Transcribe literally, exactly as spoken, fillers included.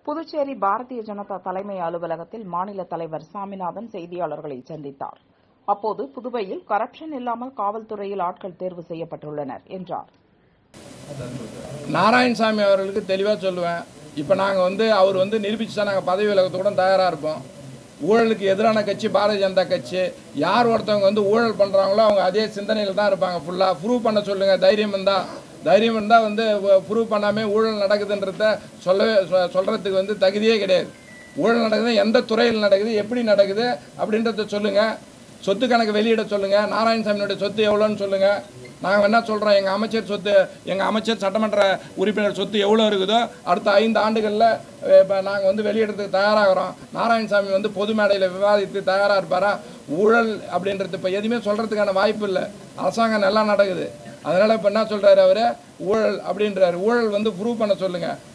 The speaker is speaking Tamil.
புதுச்சேரி பாரதிய ஜனதா தலைமை அலுவலகத்தில் மாநில தலைவர் சாமிநாதன் செய்தியாளர்களை சந்தித்தார். அப்போது புதுவையில் கரப்ஷன் இல்லாமல் காவல்துறையில் ஆட்கள் தேர்வு செய்யப்பட்டுள்ளனர் என்றார். நாராயணசாமி அவர்களுக்கு தெளிவாக சொல்லுவேன். இப்போ நாங்கள் வந்து அவர் வந்து நிரூபிச்சுதான் நாங்கள் பதவி விலகத்துக்கூட தயாராக இருப்போம். ஊழலுக்கு எதிரான கட்சி பாரதிய ஜனதா கட்சி. யார் ஒருத்தவங்க வந்து ஊழல் பண்ணுறாங்களோ அவங்க அதே சிந்தனையில் தான் இருப்பாங்க. ஃபுல்லாக ப்ரூவ் பண்ண சொல்லுங்கள். தைரியம் இருந்தால் தைரியம் இருந்தால் வந்து ப்ரூவ் பண்ணாமல் ஊழல் நடக்குதுன்றத சொல்லவே சொல்கிறதுக்கு வந்து தகுதியே கிடையாது. ஊழல் நடக்குது, எந்த துறையில் நடக்குது, எப்படி நடக்குது அப்படின்றத சொல்லுங்கள். சொத்து கணக்கு வெளியிட சொல்லுங்கள். நாராயணசாமியோட சொத்து எவ்வளோன்னு சொல்லுங்கள். நாங்கள் என்ன சொல்கிறோம், எங்கள் அமைச்சர் சொத்து எங்கள் அமைச்சர் சட்டமன்ற உறுப்பினர் சொத்து எவ்வளோ இருக்குதோ அடுத்த ஐந்து ஆண்டுகளில் இப்போ நாங்கள் வந்து வெளியிடறதுக்கு தயாராகிறோம். நாராயணசாமி வந்து பொது மேடையில் விவாதித்து தயாராக இருப்பாரா? ஊழல் அப்படின்றது இப்போ எதுவுமே சொல்கிறதுக்கான வாய்ப்பு இல்லை. அரசாங்கம் நல்லா நடக்குது. அதனால் இப்போ என்ன சொல்கிறாரு அவர், ஊழல் அப்படின்றாரு. ஊழல் வந்து ப்ரூவ் பண்ண சொல்லுங்கள்.